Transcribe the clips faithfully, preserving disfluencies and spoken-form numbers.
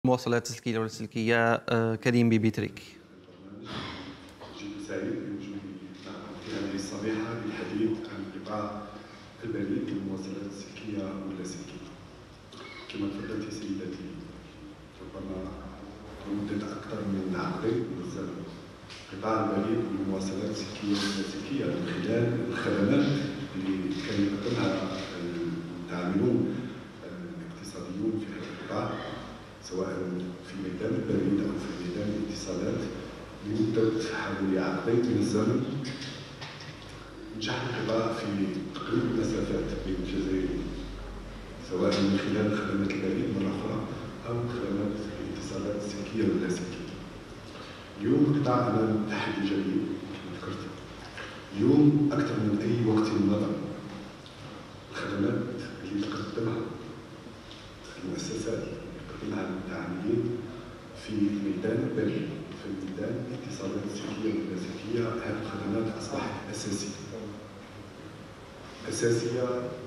المواصلات الذكية واللاسلكية آه، كريم ببيتريك. جد سعيد بوجودي معكم في هذه الصبيحة للحديث عن قطاع البريد والمواصلات السلكية واللاسلكية. كما تفضلت سيدتي، ربما لمدة أكثر من عقدين من الزمن قطاع البريد والمواصلات السلكية واللاسلكية من خلال الخدمات اللي كان يقدمها العاملون الاقتصاديون في هذا القطاع، سواء في ميدان البريد أو في ميدان الاتصالات، لمدة حوالي عقدين من الزمن. نجح القطاع في تقريب المسافات بين الجزائريين، سواء من خلال خدمات البريد مرة أخرى أو خدمات الاتصالات السلكية واللاسلكية. اليوم القطاع أمام تحدي جديد كما ذكرت. اليوم أكثر من أي وقت مضى الخدمات اللي تقدمها المؤسسات اللي تقدمها المتعاملين في ميدان البريد في ميدان الاتصالات السلكية واللاسلكية، هذه الخدمات أصبحت أساسية أساسية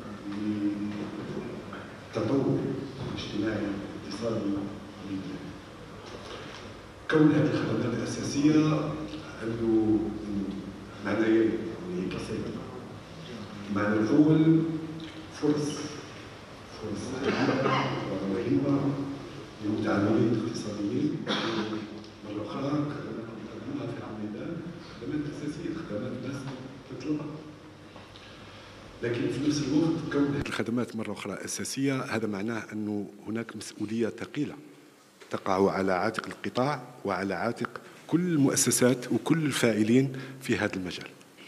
للتطور الاجتماعي الاقتصادي للبلاد. كون هذه الخدمات الأساسية عنده معنيين منعكسين. المعنى الأول فرص فرص مهمة للمتعاملين الاقتصاديين. مرة أخرى الخدمات اللي تقدمها في الميدان خدمات أساسية، خدمات الناس تطلبها، لكن في نفس الوقت كون هذه الخدمات مرة أخرى أساسية، هذا معناه أنه هناك مسؤولية ثقيلة تقع على عاتق القطاع وعلى عاتق كل المؤسسات وكل الفاعلين في هذا المجال.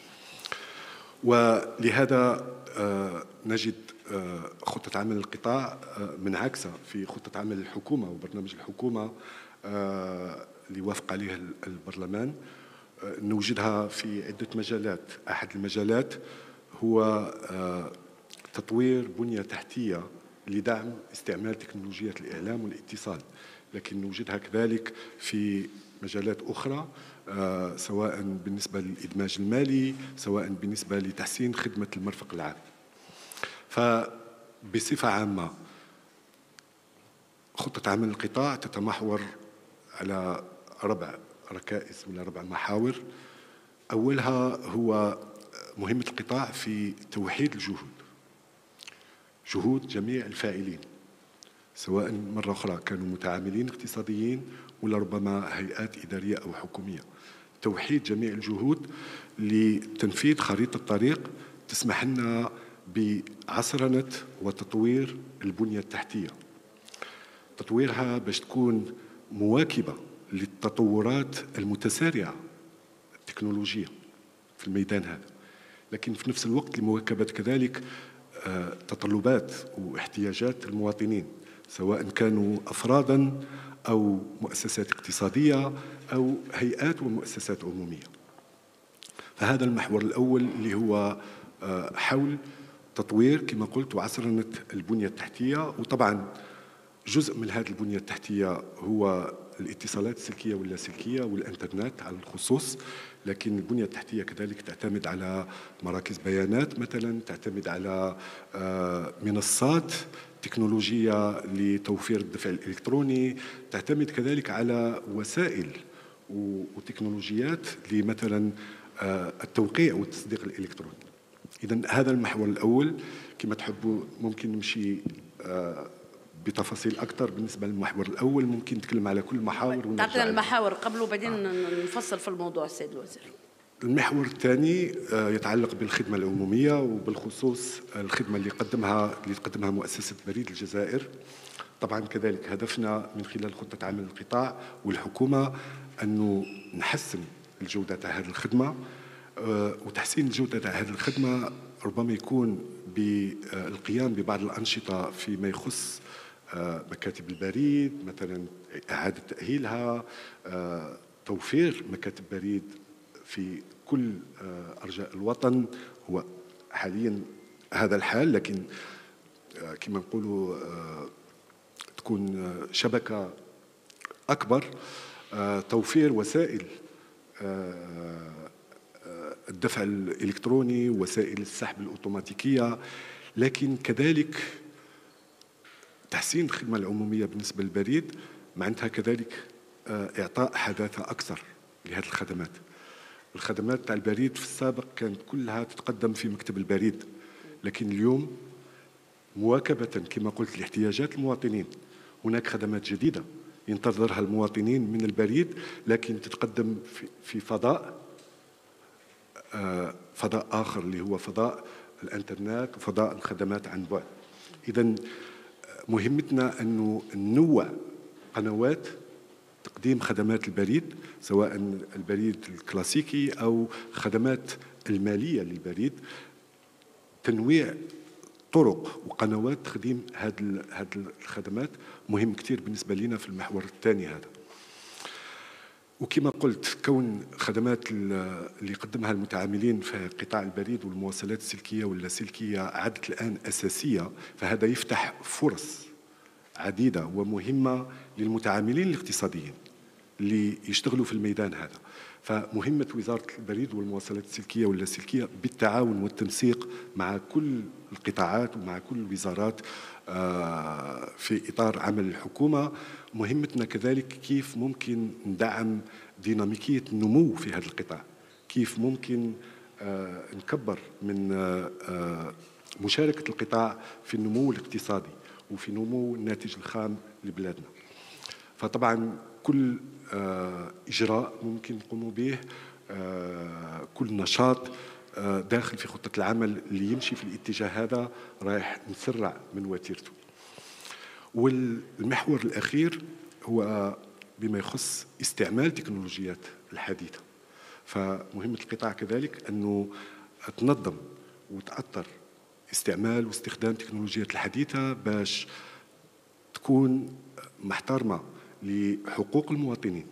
ولهذا نجد خطة عمل القطاع منعكسة في خطة عمل الحكومة وبرنامج الحكومة اللي وافق عليه البرلمان. نوجدها في عدة مجالات. أحد المجالات هو تطوير بنية تحتية لدعم استعمال تكنولوجيات الإعلام والاتصال، لكن نوجدها كذلك في مجالات أخرى، سواء بالنسبة للإدماج المالي، سواء بالنسبة لتحسين خدمة المرفق العام. فبصفة عامة خطة عمل القطاع تتمحور على أربع ركائز ولا أربع محاور. أولها هو مهمة القطاع في توحيد الجهود، جهود جميع الفاعلين، سواء مرة أخرى كانوا متعاملين اقتصاديين ولا ربما هيئات إدارية أو حكومية. توحيد جميع الجهود لتنفيذ خريطة طريق تسمح لنا بعصرنة وتطوير البنية التحتية، تطويرها باش تكون مواكبة للتطورات المتسارعة التكنولوجية في الميدان هذا، لكن في نفس الوقت لمواكبة كذلك تطلبات واحتياجات المواطنين، سواء كانوا أفرادا أو مؤسسات اقتصادية أو هيئات ومؤسسات عمومية. فهذا المحور الأول اللي هو حول تطوير كما قلت وعصرنة البنية التحتية. وطبعا جزء من هذه البنية التحتية هو الاتصالات السلكية واللاسلكية والإنترنت على الخصوص، لكن البنية التحتية كذلك تعتمد على مراكز بيانات مثلا، تعتمد على منصات تكنولوجية لتوفير الدفع الإلكتروني، تعتمد كذلك على وسائل وتكنولوجيات لمثلا التوقيع والتصديق الإلكتروني. إذن هذا المحور الأول. كما تحبوا ممكن نمشي بتفاصيل أكثر بالنسبة للمحور الأول، ممكن نتكلم على كل محاور. تعطينا المحاور قبل وبعدين آه. نفصل في الموضوع السيد الوزير. المحور الثاني يتعلق بالخدمة العمومية وبالخصوص الخدمة اللي قدمها اللي تقدمها مؤسسة بريد الجزائر. طبعا كذلك هدفنا من خلال خطة عمل القطاع والحكومة أنه نحسن الجودة تاع هذه الخدمة، وتحسين الجودة تاع هذه الخدمة ربما يكون بالقيام ببعض الأنشطة فيما يخص مكاتب البريد، مثلا إعادة تأهيلها، توفير مكاتب بريد في كل أرجاء الوطن. هو حاليا هذا الحال، لكن كما نقولوا تكون شبكة أكبر، توفير وسائل الدفع الإلكتروني، وسائل السحب الأوتوماتيكية، لكن كذلك تحسين الخدمة العمومية بالنسبة للبريد معناتها كذلك إعطاء حداثة أكثر لهذه الخدمات. الخدمات تاع البريد في السابق كانت كلها تتقدم في مكتب البريد، لكن اليوم مواكبة كما قلت لاحتياجات المواطنين هناك خدمات جديدة ينتظرها المواطنين من البريد، لكن تتقدم في فضاء فضاء آخر اللي هو فضاء الانترنت وفضاء الخدمات عن بعد. إذن مهمتنا أنه ننوع قنوات تقديم خدمات البريد، سواء البريد الكلاسيكي أو خدمات المالية للبريد، تنويع طرق وقنوات تقديم هذه الخدمات مهم كثير بالنسبة لنا في المحور الثاني هذا. وكما قلت كون خدمات اللي يقدمها المتعاملين في قطاع البريد والمواصلات السلكية واللاسلكية عادت الآن أساسية، فهذا يفتح فرص عديدة ومهمة للمتعاملين الاقتصاديين اللي يشتغلوا في الميدان هذا. فمهمة وزارة البريد والمواصلات السلكية واللاسلكية بالتعاون والتنسيق مع كل القطاعات ومع كل الوزارات في إطار عمل الحكومة. مهمتنا كذلك كيف ممكن ندعم ديناميكية النمو في هذا القطاع، كيف ممكن نكبر من مشاركة القطاع في النمو الاقتصادي وفي نمو الناتج الخام لبلادنا. فطبعا كل إجراء ممكن نقوم به، كل نشاط داخل في خطة العمل اللي يمشي في الاتجاه هذا رايح نسرع من وتيرته. والمحور الأخير هو بما يخص استعمال التكنولوجيات الحديثة. فمهمة القطاع كذلك أنه تنظم وتأطر استعمال واستخدام التكنولوجيات الحديثة باش تكون محترمة لحقوق المواطنين،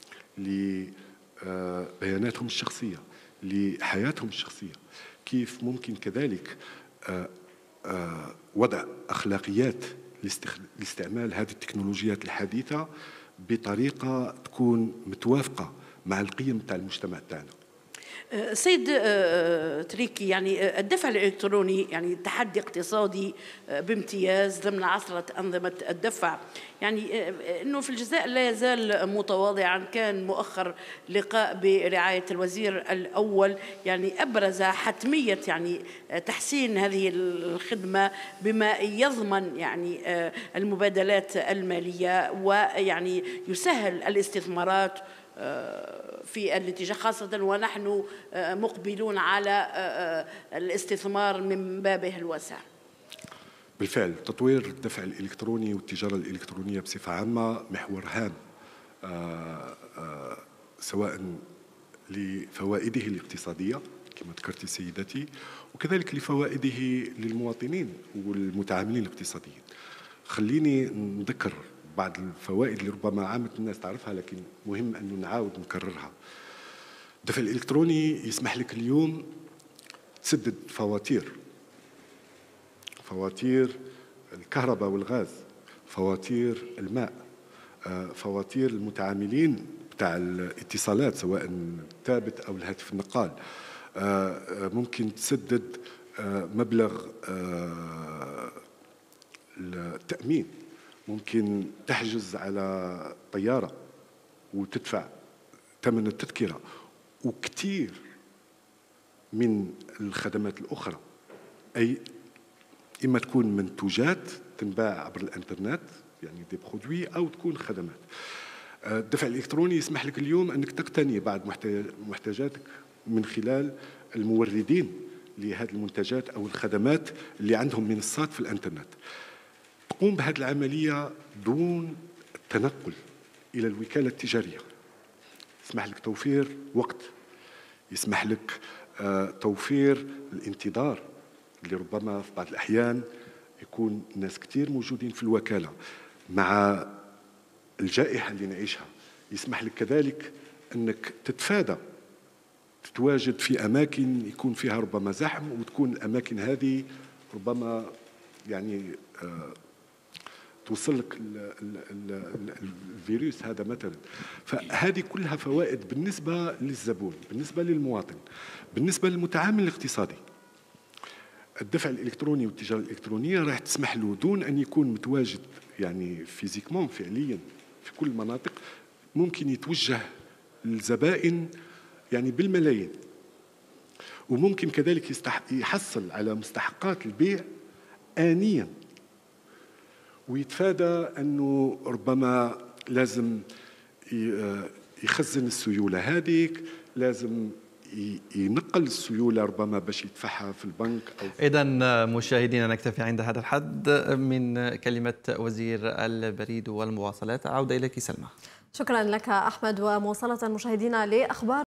لبياناتهم الشخصية، لحياتهم الشخصية. كيف ممكن كذلك وضع أخلاقيات لاستعمال هذه التكنولوجيات الحديثة بطريقة تكون متوافقة مع القيم تاع المجتمع تاعنا. سيد تريكي، يعني الدفع الإلكتروني يعني تحدي اقتصادي بامتياز ضمن عصرة أنظمة الدفع، يعني أنه في الجزائر لا يزال متواضعا. كان مؤخر لقاء برعاية الوزير الأول يعني أبرز حتمية يعني تحسين هذه الخدمة بما يضمن يعني المبادلات المالية ويعني يسهل الاستثمارات في الاتجاه، خاصة ونحن مقبلون على الاستثمار من بابه الواسع. بالفعل تطوير الدفع الإلكتروني والتجارة الإلكترونية بصفة عامة محور هام، سواء لفوائده الاقتصادية كما ذكرت سيدتي، وكذلك لفوائده للمواطنين والمتعاملين الاقتصاديين. خليني نذكر بعض الفوائد اللي ربما عامة الناس تعرفها، لكن مهم أن نعاود نكررها. الدفع الإلكتروني يسمح لك اليوم تسدد فواتير فواتير الكهرباء والغاز، فواتير الماء، فواتير المتعاملين بتاع الاتصالات سواء الثابت أو الهاتف النقال. ممكن تسدد مبلغ التأمين، ممكن تحجز على طيارة وتدفع ثمن التذكرة، وكثير من الخدمات الأخرى، أي إما تكون منتوجات تنباع عبر الإنترنت يعني دي برودوي، أو تكون خدمات. الدفع الإلكتروني يسمح لك اليوم أنك تقتني بعض محتاجاتك من خلال الموردين لهذه المنتجات أو الخدمات اللي عندهم منصات في الإنترنت. تقوم بهذه العملية دون التنقل إلى الوكالة التجارية. يسمح لك توفير وقت، يسمح لك توفير الانتظار اللي ربما في بعض الأحيان يكون ناس كتير موجودين في الوكالة مع الجائحة اللي نعيشها. يسمح لك كذلك أنك تتفادى تتواجد في أماكن يكون فيها ربما زحم، وتكون الأماكن هذه ربما يعني توصل لك الفيروس هذا مثلا. فهذه كلها فوائد بالنسبة للزبون، بالنسبة للمواطن، بالنسبة للمتعامل الاقتصادي. الدفع الإلكتروني والتجارة الإلكترونية راح تسمح له دون أن يكون متواجد يعني فيزيكمون فعليا في كل المناطق ممكن يتوجه للزبائن يعني بالملايين، وممكن كذلك يستح... يحصل على مستحقات البيع آنيا، ويتفادى أنه ربما لازم يخزن السيولة هذيك، لازم ينقل السيولة ربما باش يدفعها في البنك. إذا مشاهدينا نكتفي عند هذا الحد من كلمة وزير البريد والمواصلات. عودة إليك سلمى. شكرا لك أحمد. ومواصلة مشاهدينا لأخبار